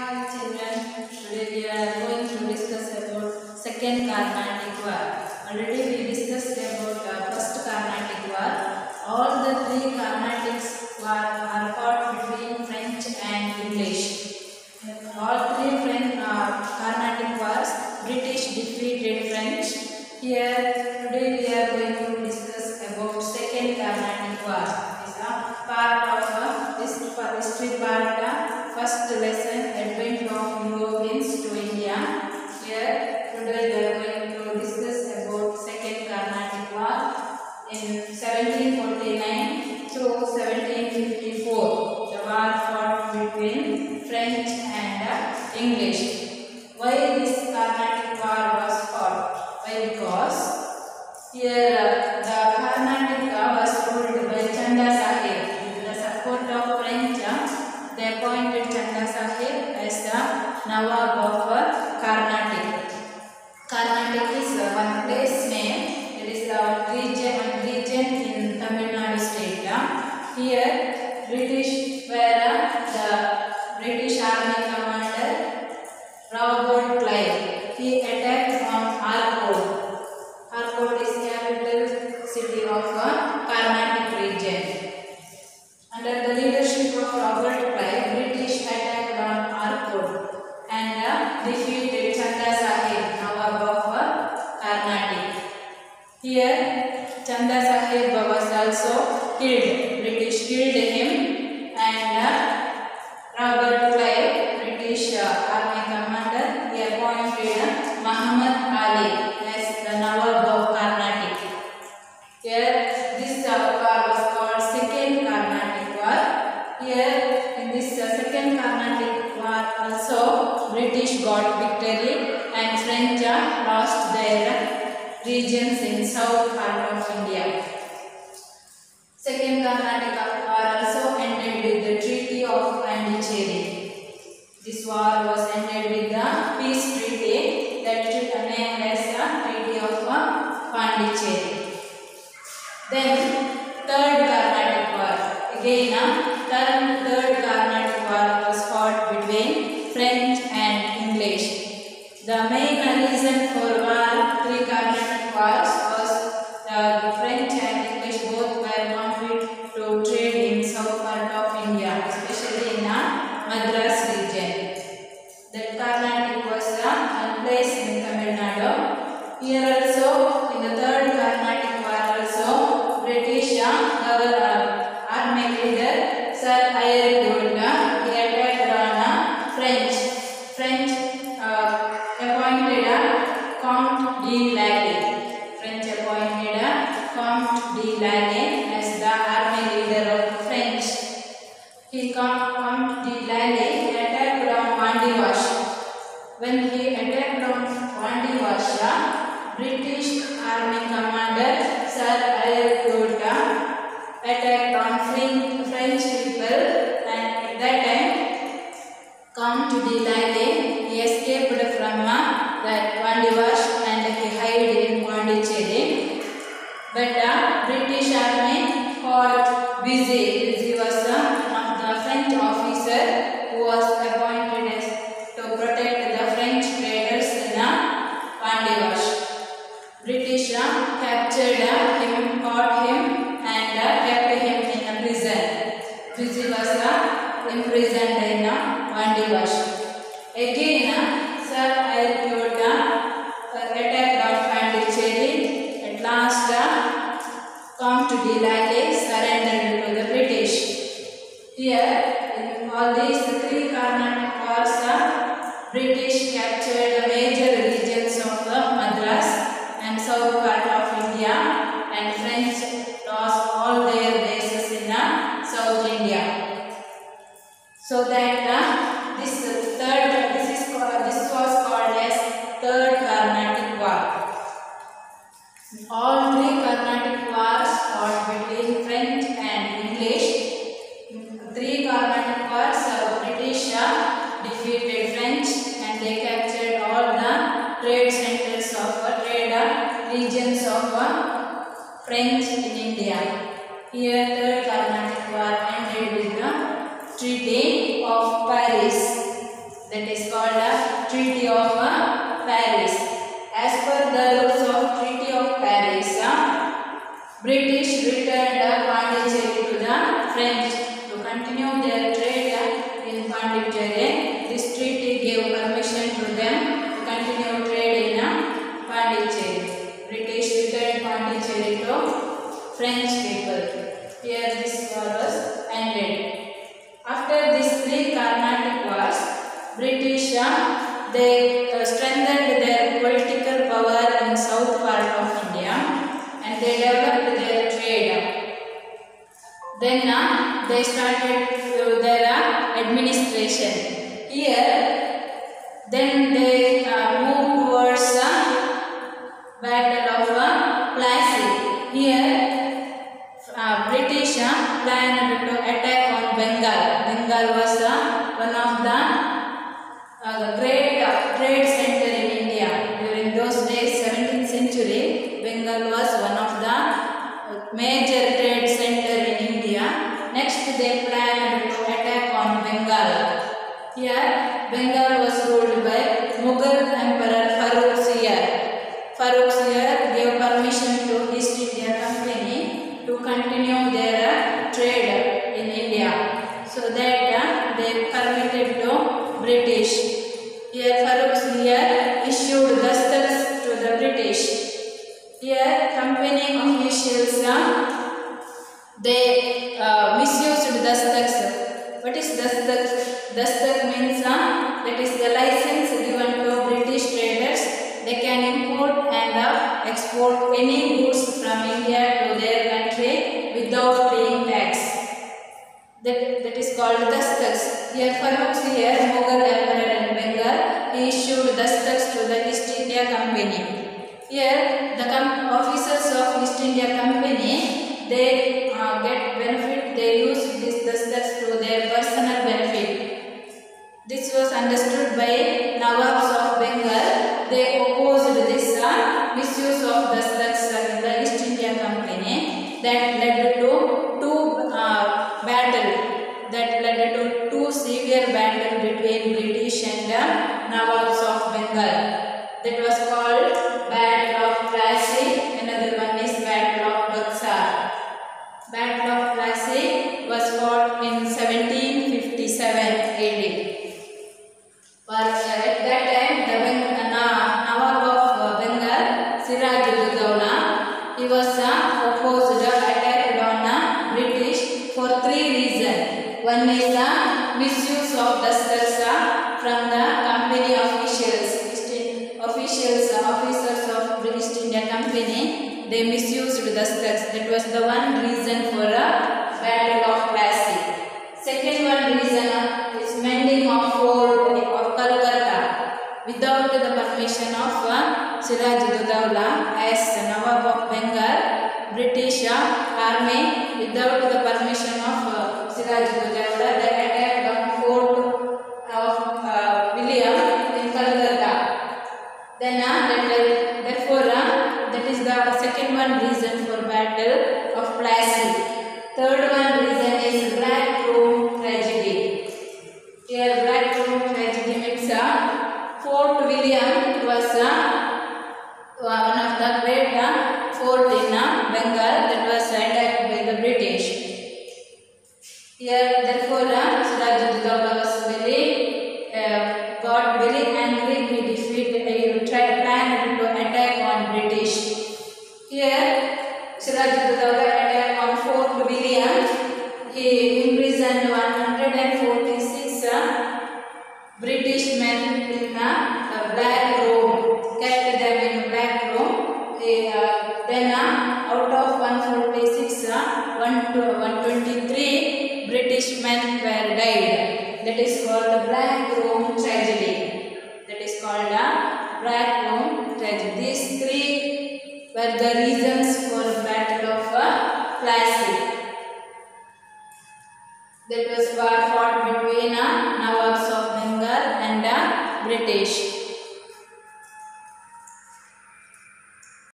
Hi children, today we are going to discuss about Second Carnatic War. Already we discussed about First Carnatic War. All the three Carnatics war are fought between French and English. All three Carnatic wars, British defeated French. Here today we are going to discuss about Second Carnatic War. This is a part of this history part. First lesson, Advent of Europeans to India. Here today we are going to discuss about Second Carnatic War in 1749 to 1754. The war fought between French and English. Why this Carnatic War was fought? Why? Because here the Carnatic was ruled by Chanda Sahib. With the support of French, they appointed Chanda Sahib as the Nawab of Carnatic. Carnatic is one place name. It is a region in Tamil Nadu state. Here, British were the British Army commander Robert Clive. He attacked on Arcot. Arcot is capital city of Carnatic region. Under the leadership of Robert Clive, British attacked on Arcot and defeated Chanda Sahib, Nawab of Carnatic. Here, Chanda Sahib was also killed. British killed him, and Robert Clive, British Army commander, he appointed Muhammad Ali as the Nawab of Carnatic. Here, this war was called Second Carnatic War. Here, in this Second Carnatic War also, British got victory and French lost their regions in south part of India. Second Carnatic War also ended with the Treaty of Pondicherry. This war was ended with the peace treaty that is named as the Treaty of Pondicherry. Then Third Carnatic War. Again, Third Carnatic War was fought between French and English. The main reason for war, three Carnatic wars, was the French and English both were compete to trade in south part of India, especially in Madras region. That Carnatic was a place in Tamil Nadu. Here also, in the Third Carnatic War also, British army leader Sir Eyre Gould, he attacked on French. French appointed Count de Lague. French appointed Count de Lague as the army leader of French. Count de Lague attacked on Vandivash. When he attacked on Vandivash, British army commander Sir Eyre Gould attacked on French people, and at that time Count de Lague he escaped from that Vandivash and he hid in Pondicherry. But British army called Vesey. Vesey was one of the French officer who was appointed as to protect the French traders in Vandivash. British captured him, caught him, and kept him in a prison. Vesey was imprisoned in Vandivash. Again, Sir Eyre Gould attacked on Pondicherry. At last, Count de Lague surrendered to the British. Here, in all these three Carnatic wars, British captured major regions of Madras and south part of India, and French lost all their bases in South India. So that this was called as Third Carnatic War. All three Carnatic wars fought between French and English. Three Carnatic wars, British defeated French and they captured all the trade centers of trade regions of French in India. Here, Third Carnatic War ended with the Treaty of Paris. That is called the Treaty of Paris. As per the rules of Treaty of Paris, British returned Pondicherry to the French to continue their trade in Pondicherry. This treaty gave permission to them to continue trade in Pondicherry. British returned Pondicherry to French people. Here this war was ended. After these three Carnatic wars, British they strengthened their political power in south part of India and they developed their trade. Then they started their administration. Here, then they moved towards Battle of Plassey. Here, British planned to attack on Bengal. Bengal was one of the great trade center in India. During those days, 17th century, Bengal was one of the major trade center in India. Next, they planned to attack on Bengal. Here, Bengal was ruled by Mughal Emperor Farrukh Siyar. Farrukh Siyar gave permission to East India Company to continue their trade in India. So that they permitted to British. Here Farrukh Siyar issued dastaks to the British. Here company officials they misused dastaks. What is dastak? Dastak means that is the license given to British traders. They can import and export any goods from India to their country without paying tax. That is called dastaks. Here Farrukh Siyar, Mughal Emperor in Bengal, he issued dastaks to the East India Company. Here the officers of East India Company, they get benefit, they use these dastaks to their personal benefit. This was understood by Nawabs of Bengal. They opposed this misuse of dastaks in the East India Company. That led to two severe battle between British and Nawabs of Bengal. That was called Battle of Plassey. Another one is Battle of Buxar. Battle of Plassey was fought in 1757 AD. At that time, the Nawab of Bengal, Siraj-ud-Dowla, he was opposed, attacked on British for three reasons. One is the misuse of dastaks from the company officials. Officers of British India Company, they misused dastaks. That was the one reason for a Battle of Plassey. Second one reason is mending of fort of Calcutta without the permission of Siraj-ud-Dowla as Nawab of Bengal. British army, without the permission of Siraj-ud-Dowla, they attacked on fort of William in Calcutta. Then therefore that is the second one reason for Battle of Plassey. Third one reason is Black Room tragedy. Here Black Room tragedy means Fort William was one of the great fort in Bengal that was attacked by the British. Here therefore Siraj-ud-Dowla was got very angry. He planned to attack on British. Here Siraj-ud-Dowla attacked on Fort William. He imprisoned 146 British men in a black room, kept them in a black room. Then out of 146, 123 British men were died. That is called